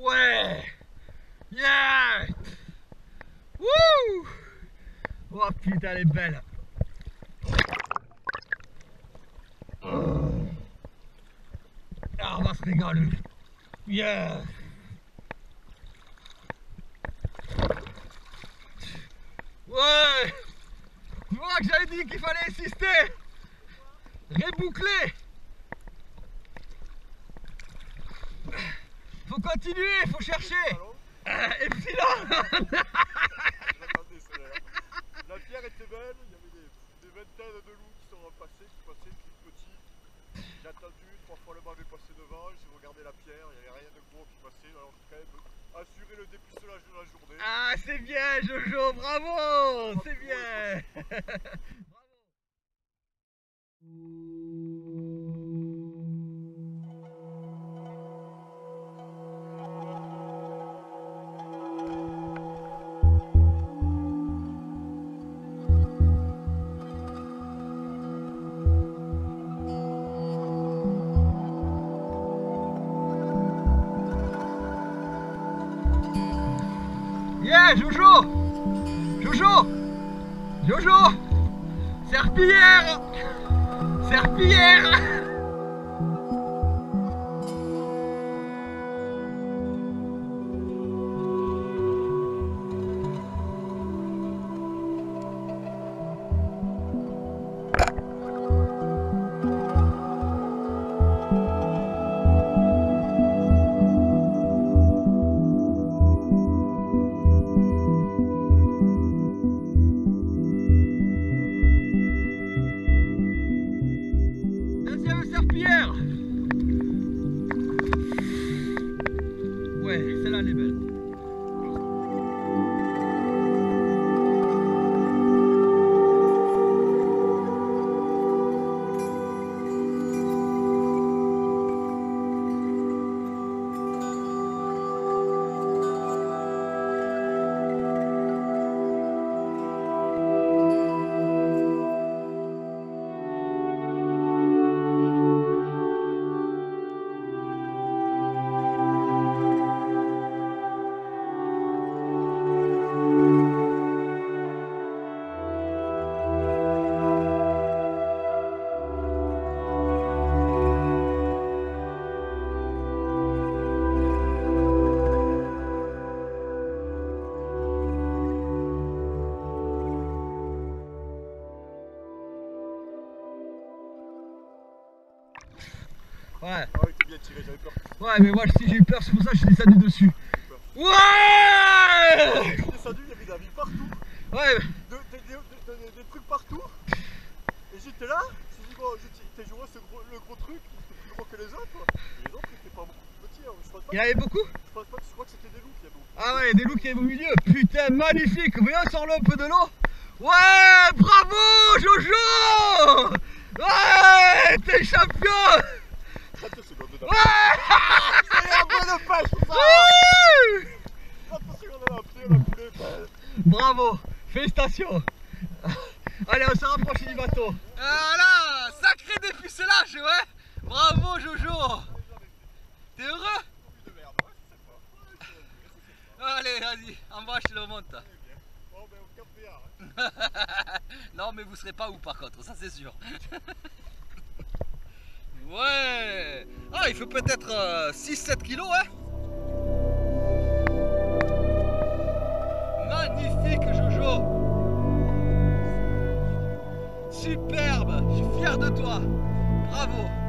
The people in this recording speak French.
Ouais. Yeah. Wouh. Oh putain, elle est belle. Ah, on va se régaler. Yeah. Ouais. Tu vois que j'avais dit qu'il fallait insister. Reboucler. Faut continuer, faut chercher. Et puis là. La pierre était belle, il y avait des vingtaines de loups qui sont passés, tout petits. J'ai attendu, 3 fois le mât est passé devant, j'ai regardé la pierre, il n'y avait rien de gros qui passait, alors j'ai quand même assuré le dépucelage de la journée. Ah, c'est bien Jojo, bravo, c'est bien. Yeah, Jojo! Jojo! Jojo! Serpillière! Serpillière! Deuxième serpillière! Ouais, celle-là elle est belle. Ouais. Ah oui, t'es bien tiré, j'avais peur. Ouais, mais moi si j'ai eu peur, c'est pour ça que je suis descendu dessus. Ouais! Je suis descendu, il y avait des avis partout. Ouais. Des trucs partout. Et j'étais là, je me suis dit, bon, t'es joué le gros truc, il était plus gros que les autres. Et les autres, ils étaient pas beaucoup plus petits. Hein. Je pense pas Il y en avait beaucoup? je crois que c'était des loups qui avaient beaucoup. Ah ouais, des loups qui avaient au milieu. Putain, magnifique. Voyons sur l'eau un peu de l'eau. Ouais, bravo Jojo. Ouais, t'es champion. 30 secondes dedans. Ouais. C'est un bon de pêche, ça. 30 secondes dedans, après on a coulé. Bravo, félicitations. Allez, on se rapproche du bateau. Voilà, sacré dépucelage, ouais. Bravo Jojo. T'es heureux? Allez, vas-y, en bas, je te le remonte. Bon, ben au Cap Béar. Non, mais vous serez pas où par contre, ça c'est sûr. Ouais. Ah, il fait peut-être 6-7 kilos, hein. Magnifique Jojo. Superbe, je suis fier de toi. Bravo.